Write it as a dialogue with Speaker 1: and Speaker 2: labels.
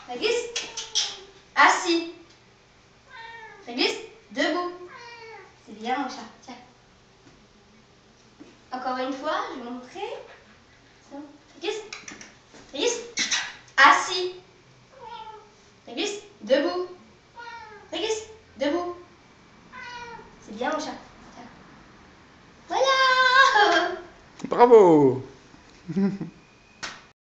Speaker 1: Réglisse. Assis. Réglisse. Debout. C'est bien mon chat. Tiens. Encore une fois, je vais montrer. Réglisse. Réglisse. Assis. Réglisse. Debout. Réglisse. Debout. C'est bien mon chat. Tiens. Voilà.
Speaker 2: Bravo.